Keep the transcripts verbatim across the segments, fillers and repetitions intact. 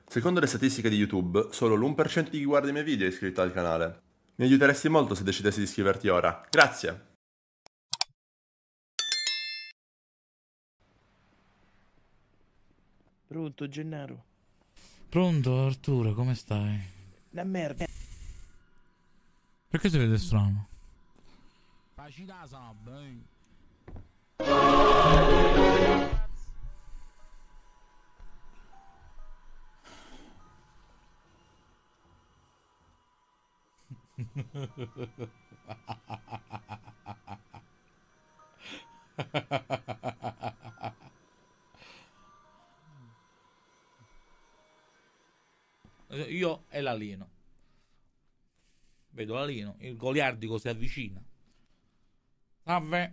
Secondo le statistiche di YouTube, solo l'uno per cento di chi guarda i miei video è iscritto al canale. Mi aiuteresti molto se decidessi di iscriverti ora. Grazie! Pronto, Gennaro? Pronto, Arturo, come stai? La merda. Perché si vede strano? Facci da sub, eh. Io e l'alieno. Vedo l'alieno, il goliardico si avvicina. Salve.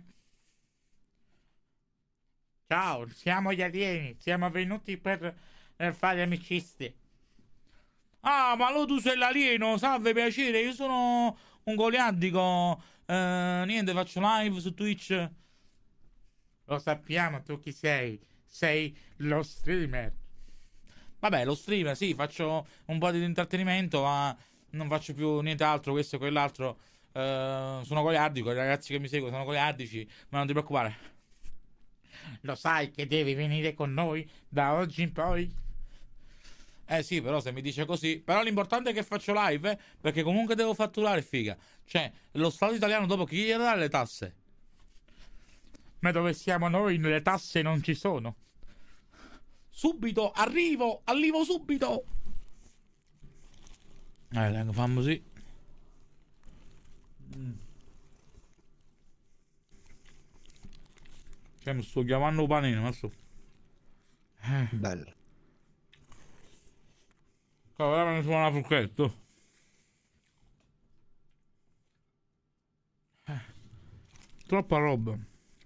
Ciao, siamo gli alieni. Siamo venuti per, per fare amicizie. Ah, ma allora tu sei l'alieno. Salve, piacere. Io sono un goliardico. Eh, niente, faccio live su Twitch. Lo sappiamo, tu chi sei? Sei lo streamer. Vabbè, lo streamer, sì, faccio un po' di intrattenimento, ma non faccio più nient'altro, questo e quell'altro. Eh, sono goliardico, i ragazzi che mi seguono sono goliardici, ma non ti preoccupare. Lo sai che devi venire con noi da oggi in poi? Eh sì, però se mi dice così. Però l'importante è che faccio live, eh, perché comunque devo fatturare, figa. Cioè, lo Stato italiano dopo chi gli dà le tasse? Ma dove siamo noi le tasse non ci sono. Subito, arrivo, arrivo subito. Eh, tengo fame così. Mm. Cioè, mi sto chiamando un panino, adesso. Eh. Bello. Ora me ne suona una frucchetto. Eh. Troppa roba.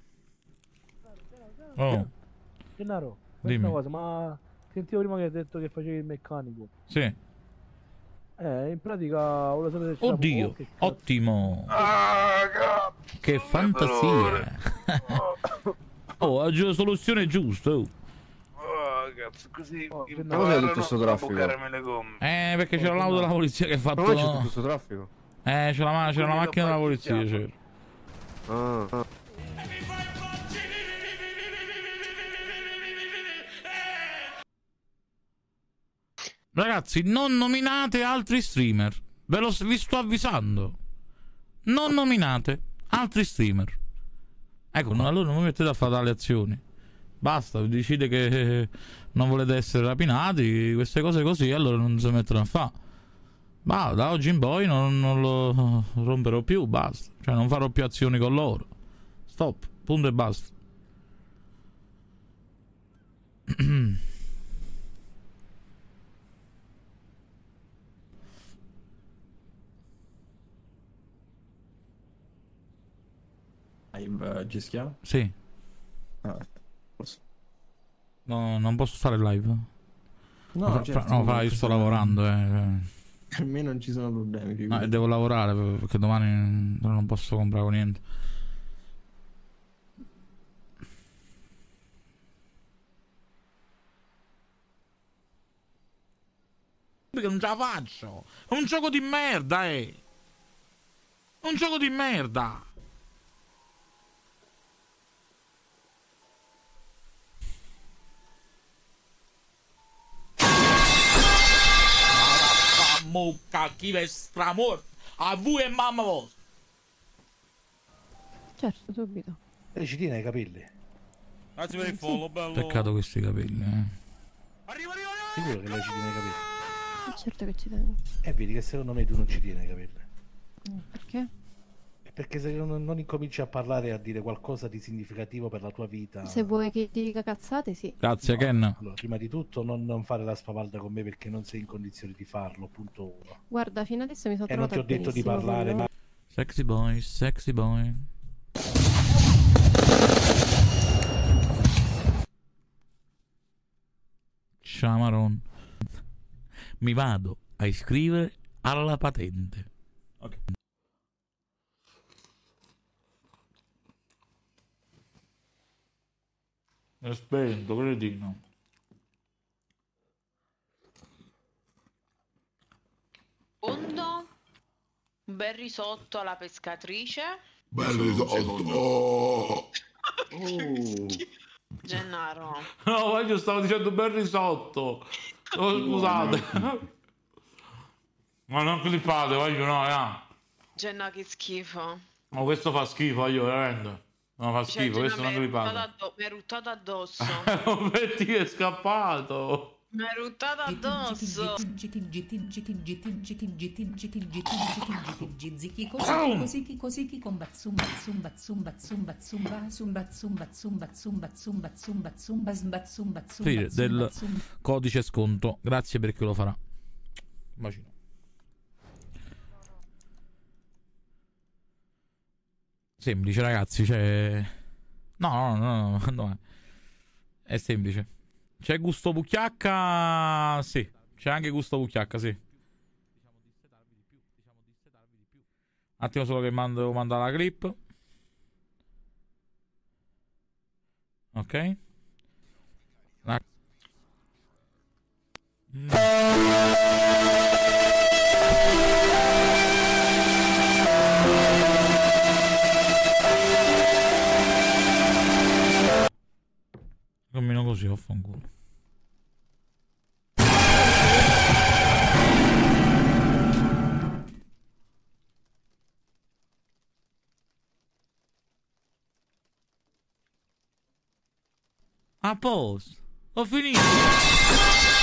Oh, Gennaro, dimmi. questa cosa, ma sentivo prima che hai detto che facevi il meccanico. Sì. Eh, in pratica volevo sapere se c'era Oddio, oh, che cazzo. ottimo. Ah, cazzo, Che fantasia. Oh, ha già soluzione giusta. Oh. Oh, cazzo, così Oh, mi che Ma cos'è tutto imparano sto a traffico? bucarmi le gomme. Eh, perché c'era l'auto della polizia che ha fatto. Ma poi c'è tutto questo traffico? Eh, c'era la, c'era la Quindi macchina lo della fai polizia, iniziato. c'era. Ah, ah. Ragazzi, non nominate altri streamer. Ve lo vi sto avvisando. Non nominate altri streamer. Ecco, no, allora non mi mettete a fare tale azioni. Basta, decide che non volete essere rapinati, queste cose così, allora non si mettono a fare. Ma da oggi in poi non, non lo romperò più, basta. Cioè non farò più azioni con loro. Stop, punto e basta. Live Gischià? Sì. Ah, posso. No, non posso fare live. No, Fra- certo, fra- no, fra, io sto lavorando, eh. Per me non ci sono problemi. No, figurati. e devo lavorare perché domani non posso comprare niente. Perché non ce la faccio. È un gioco di merda, eh. È un gioco di merda. Mucca, chi ve stramor a voi e mamma vostra. Certo, subito. Lei ci tiene ai capelli. Grazie per il follow, bello. Peccato questi capelli, eh. Arrivo, arrivo, arrivo. Sicuro che lei ci tiene ai capelli. Certo che ci tengo. E vedi che secondo me tu non ci tieni ai capelli. Perché? Perché se non, non incominci a parlare e a dire qualcosa di significativo per la tua vita. Se vuoi che ti dica cazzate, sì. Grazie, No, Ken. allora, prima di tutto non, non fare la spavalda con me perché non sei in condizioni di farlo, punto uno. Guarda, fino adesso mi sono E non trovata ti ho detto di benissimo parlare, con ma Sexy boy, sexy boy. Ciamaron. Mi vado a iscrivere alla patente. Ok. È spento, cretino. bel risotto alla pescatrice. Bel risotto. Oh. Gennaro. No, voglio, stavo dicendo bel risotto. Oh, scusate. Ma non clippate, voglio, no, eh. Genna, che schifo. Ma questo fa schifo, io veramente. No, fa Cioè, schifo, Genna, questo mi non hai ruttato clippate. addo- mi hai ruttato addosso. Roberti è scappato. Mi hai ruttato addosso. Così così chi comba zumba zumba zumba zumba zumba zumba zumba zumba zumba zumba zumba zumba zumba zumba Sì, del codice sconto. Grazie per chi lo farà. Bacino. Semplice, ragazzi, cioè... No, no, no, no, no. È semplice. C'è gusto bucchiacca? Sì. C'è anche gusto bucchiacca, sì. Attimo solo che mando, manda la clip. Ok. La... Cammino così, affanculo. A posto. Ho finito.